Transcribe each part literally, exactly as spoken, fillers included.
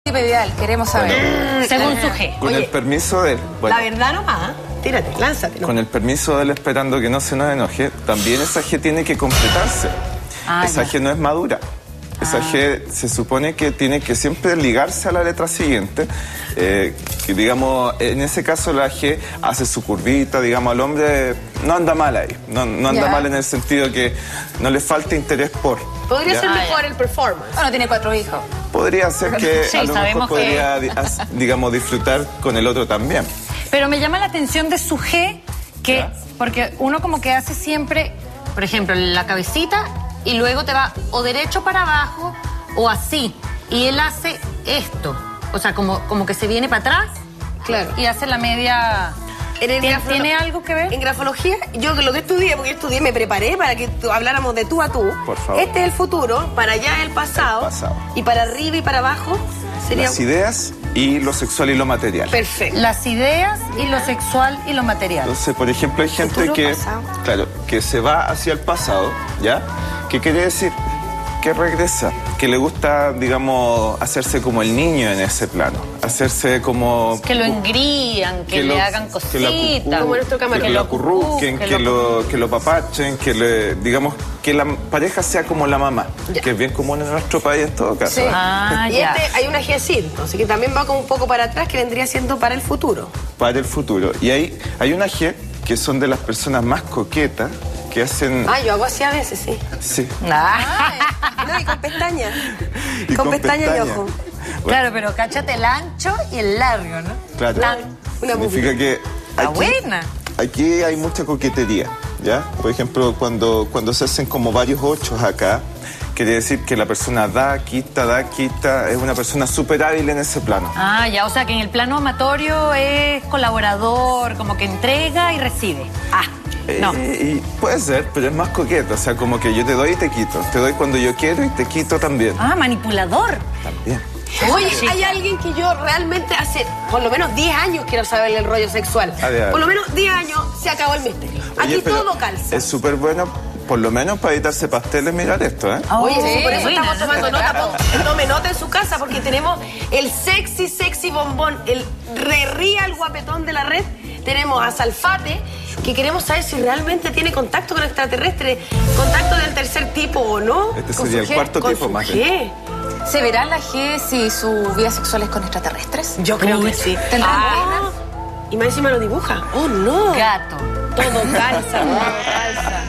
Vidal, queremos saber. Bueno, según su G. Con Oye, el permiso de él. Bueno, la verdad nomás, tírate, lánzate. No. Con el permiso de él, esperando que no se nos enoje, también esa G tiene que completarse. Ah, esa ya. G no es madura. Esa ah. G se supone que tiene que siempre ligarse a la letra siguiente. Eh, que digamos, en ese caso la G hace su curvita, digamos, al hombre no anda mal ahí. No, no anda ya. mal en el sentido que no le falta interés por. Podría ¿ya? ser mejor ah, el performance. Bueno, tiene cuatro hijos. Podría ser que sí, a lo mejor podría, que... digamos, disfrutar con el otro también. Pero me llama la atención de su G, que ¿ya? porque uno como que hace siempre, por ejemplo, la cabecita y luego te va o derecho para abajo o así. Y él hace esto, o sea, como, como que se viene para atrás claro. y hace la media... ¿Tiene, ¿Tiene algo que ver? En grafología, yo lo que estudié, porque yo estudié, me preparé para que habláramos de tú a tú. Por favor. Este es el futuro, para allá es el pasado, el pasado. Y para arriba y para abajo sería... Las ideas y lo sexual y lo material. Perfecto. Las ideas y lo sexual y lo material. Entonces, por ejemplo, hay gente futuro, que, pasado. claro, que se va hacia el pasado, ¿ya? ¿Qué quiere decir? Que regresa, que le gusta, digamos, hacerse como el niño en ese plano, hacerse como... Que lo engrían, que, que le lo, hagan cositas. Que como nuestro que, que lo acurruquen, que, que, lo, que lo papachen, que le, digamos, que la pareja sea como la mamá, ya. que es bien común en nuestro país en todo caso. Sí. Ah, y ya. este hay una G así, entonces, que también va como un poco para atrás, que vendría siendo para el futuro. Para el futuro. Y hay, hay una G que son de las personas más coquetas, que hacen... Ah, yo hago así a veces, sí. Sí. Ah, no, y con pestañas. Y con, con pestañas pestaña. y ojo. Bueno. Claro, pero cáchate el ancho y el largo, ¿no? Claro. Tan, una significa que aquí, buena. aquí hay mucha coquetería, ¿ya? Por ejemplo, cuando, cuando se hacen como varios ochos acá, quiere decir que la persona da, quita, da, quita, es una persona súper hábil en ese plano. Ah, ya, o sea que en el plano amatorio es colaborador, como que entrega y recibe. Ah. No. Eh, y puede ser, pero es más coqueto, o sea, como que yo te doy y te quito. Te doy cuando yo quiero y te quito también. Ah, manipulador. También. Oye, hay alguien que yo realmente hace por lo menos diez años quiero saber el rollo sexual. A ver, a ver. Por lo menos diez años se acabó el misterio. Oye, aquí todo calza. Es súper bueno, por lo menos para evitarse pasteles, mirar esto, ¿eh? Oh, Oye, sí, por eso buena, estamos tomando nota. Claro. Tome nota en su casa porque tenemos el sexy, sexy bombón, el re real guapetón de la red. Tenemos a Salfate, que queremos saber si realmente tiene contacto con extraterrestres, contacto del tercer tipo o no. Este sería el cuarto con tipo más. G. ¿Se verá la G si su vida sexual es con extraterrestres? Yo creo Uy, que sí. ¿Tendrá ah, y más encima lo dibuja. ¡Oh, no! Gato. Todo calza, todo calza.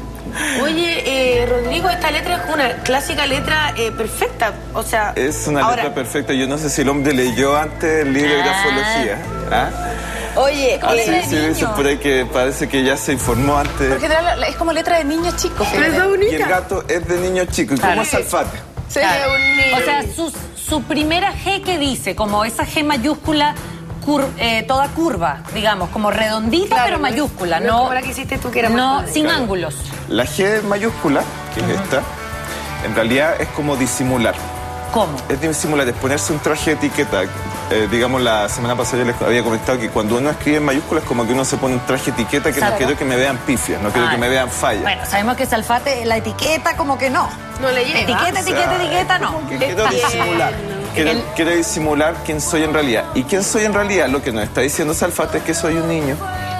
Oye, eh, Rodrigo, esta letra es una clásica letra eh, perfecta, o sea... Es una ahora... letra perfecta. Yo no sé si el hombre leyó antes el libro de grafología. ¿Ah? Oye, ah, eh, sí, sí, dice por ahí que parece que ya se informó antes. Porque es como letra de niños chicos. Pero es bonita. Y el gato es de niño chico. ¿Y claro. cómo es Salfate? Sí, claro. un niño. O sea, su, su primera G que dice, como esa G mayúscula, cur, eh, toda curva, digamos, como redondita, claro, pero no mayúscula. No, no como la que hiciste tú, que era No, más sin claro. ángulos. La G mayúscula, que uh-huh. es esta, en realidad es como disimular. ¿Cómo? Es disimular, es ponerse un traje de etiqueta. Eh, digamos, la semana pasada yo les había comentado que cuando uno escribe en mayúsculas como que uno se pone un traje de etiqueta que ¿Sabe? no quiero que me vean pifias, no quiero ah, que me vean fallas. Bueno, sabemos que Salfate, la etiqueta como que no. No le lleva. Etiqueta, etiqueta, o sea, etiqueta, no. Que quiero disimular. Quiero, el... quiero disimular quién soy en realidad. ¿Y quién soy en realidad? Lo que nos está diciendo Salfate es que soy un niño.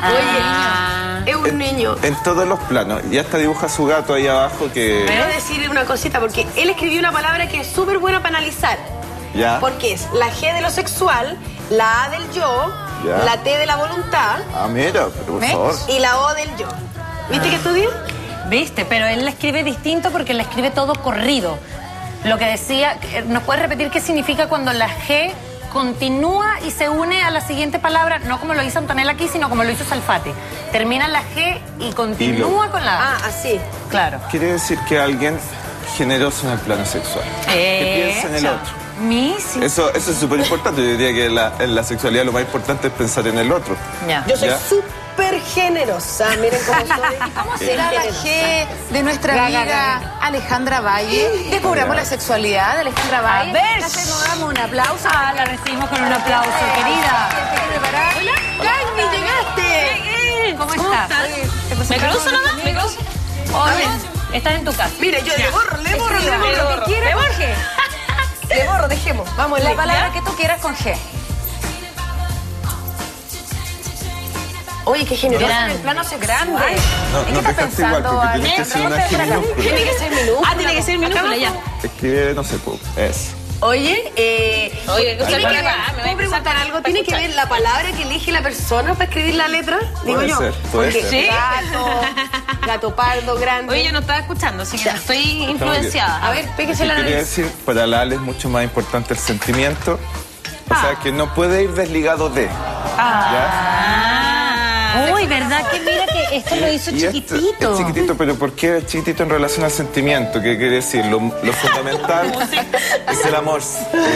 Ah, Oye, es un en, niño. En todos los planos. Y hasta dibuja su gato ahí abajo que... Quiero decir una cosita, porque él escribió una palabra que es súper buena para analizar. Ya. Porque es la G de lo sexual, la A del yo, ya. la T de la voluntad. Ah, mira, pero por ¿ves? favor. Y la O del yo. ¿Viste ah. que estudié? Viste, pero él la escribe distinto porque la escribe todo corrido. Lo que decía, ¿nos puedes repetir qué significa cuando la G continúa y se une a la siguiente palabra? No como lo hizo Antonella aquí, sino como lo hizo Salfate. Termina la G y continúa y lo... con la A. Ah, así. Claro. Quiere decir que alguien generoso en el plano sexual. Eh, que piensa en el otro. Mísimo. Eso, eso es súper importante. Yo diría que la, en la sexualidad lo más importante es pensar en el otro. Ya. Yo soy súper generosa. Miren cómo soy. ¿Cómo será la G de nuestra amiga Alejandra Valle? Descubramos la sexualidad de Alejandra Valle. A ver. Nos damos un aplauso. Ah, la recibimos con un aplauso, querida. Hola. Cami, llegaste. ¿Cómo estás? estás? ¿Me cruzo nada? ¿Me cruzo? Oye, estás en tu casa. Mire, yo le borro, le borro, le borro. Lo que quiera, Jorge. Le borro, dejemos. Vamos, La le- palabra ¿ya? que tú quieras con G. Oye, qué generoso. Grande. El plano hace grande. No, ¿En qué no estás dejaste igual pensando, porque tiene que Ale? ser una G minúscula. Tiene que ser minúscula. Ah, tiene que ser minúscula, ya. Escribe, no sé, po, es. Oye, eh, Oye, tiene cosa que que ver, va, me voy a ¿puedo preguntar empezar algo? para ¿Tiene que escuchar. ver la palabra que elige la persona para escribir la letra? Digo Puede yo. ser, puede Porque ser. gato, gato pardo, grande. Oye, yo no estaba escuchando, así que no estoy influenciada. A ver, pégese la Quería nariz. decir, para la Ale es mucho más importante el sentimiento. O sea, que no puede ir desligado de. ¿Ya? Uy, ¿verdad que mira que esto lo hizo Y esto chiquitito? es chiquitito, pero ¿por qué es chiquitito en relación al sentimiento? ¿Qué quiere decir? Lo, lo fundamental es el amor.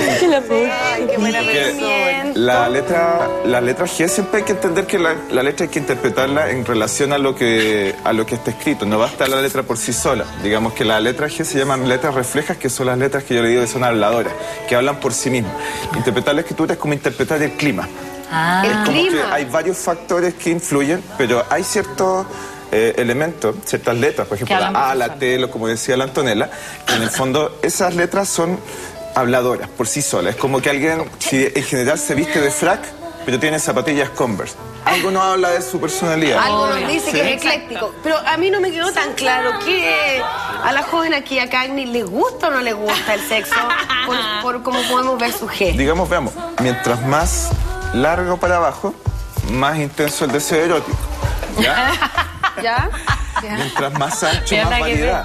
Ay, qué buena Que persona. la letra, la letra G siempre hay que entender que la, la letra hay que interpretarla en relación a lo que a lo que está escrito. No basta la letra por sí sola. Digamos que la letra G se llaman letras reflejas, que son las letras que yo le digo que son habladoras, que hablan por sí mismas. Interpretar la escritura es como interpretar el clima. Ah. El Como que clima. hay varios factores que influyen, pero hay ciertos eh, elementos, ciertas letras, por ejemplo, Que la hablan por A, sí la solas. T, lo, como decía la Antonella, que en el fondo esas letras son habladoras por sí solas. Es como que alguien, si en general se viste de frac, pero tiene zapatillas Converse. Algo no habla de su personalidad. Algo nos dice Sí. que es ecléctico. Pero a mí no me quedó tan claro que a la joven aquí, a Cagni, ¿le gusta o no le gusta el sexo? Por, por cómo podemos ver su G. Digamos, veamos, mientras más largo para abajo, más intenso el deseo erótico. ¿Ya? ¿Ya? Mientras más ancho, Mira más la que variedad.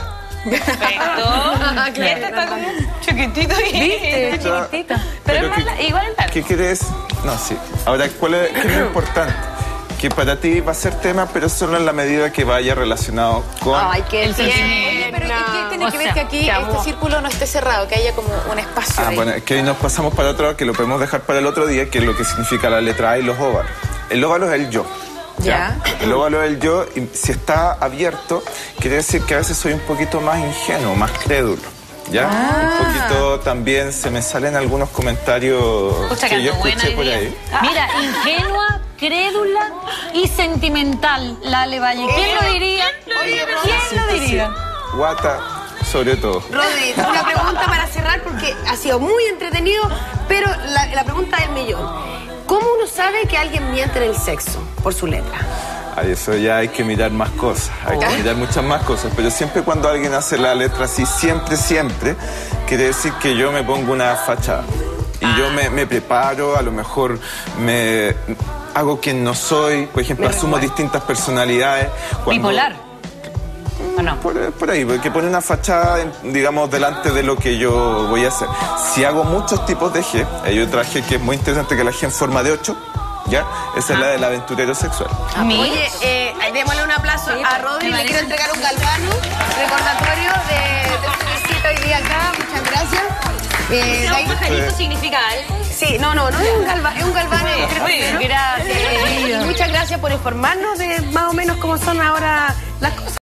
Perfecto. Este está como chiquitito y Está- chiquitito. Pero es más, ¿qué- la- igual es largo. ¿Qué quieres? No, sí. Ahora, ¿cuál es, qué es lo importante? Que para ti va a ser tema, pero solo en la medida que vaya relacionado con... Ay, qué El tierna. Oye, pero ¿qué tiene O que ver sea, que aquí te este amo. círculo no esté cerrado, que haya como un espacio Ah, ahí? bueno, es que ahí nos pasamos para otro lado, que lo podemos dejar para el otro día, que es lo que significa la letra A y los óvalos. El óvalo es el yo. Ya. El óvalo es el yo, y si está abierto, quiere decir que a veces soy un poquito más ingenuo, más crédulo. ¿Ya? Un poquito también se me salen algunos comentarios Escucha, que yo Carlos, buena escuché por idea. ahí. Mira, ingenua, crédula y sentimental, la Ale Valle. ¿Quién lo diría? Oye, ¿Quién lo diría? Guata, sobre todo. Rodri, una pregunta para cerrar porque ha sido muy entretenido, pero la, la pregunta del millón. ¿Cómo uno sabe que alguien miente en el sexo? Por su letra. Ay, eso ya hay que mirar más cosas, hay que mirar muchas más cosas, pero siempre cuando alguien hace la letra así, siempre, siempre, quiere decir que yo me pongo una fachada. Y yo me, me preparo, a lo mejor me hago quien no soy, por ejemplo, asumo distintas personalidades. Cuando- Bipolar. ¿O no? Por, por ahí, porque pone una fachada, en- digamos, delante de lo que yo voy a hacer. Si hago muchos tipos de G, hay otra G que es muy interesante, que es la G en forma de ocho, ¿ya? Esa es la del aventurero sexual. Mi- Oye, eh, démosle un aplauso a Rodri. Le quiero entregar un galvano recordatorio de, de su visita hoy día acá. Muchas gracias. Eh, de ahí- pajarito significa algo. sí, no, no, no es un galván, es un galván. eh, Muy bien, gracias. Y muchas gracias por informarnos de más o menos cómo son ahora las cosas.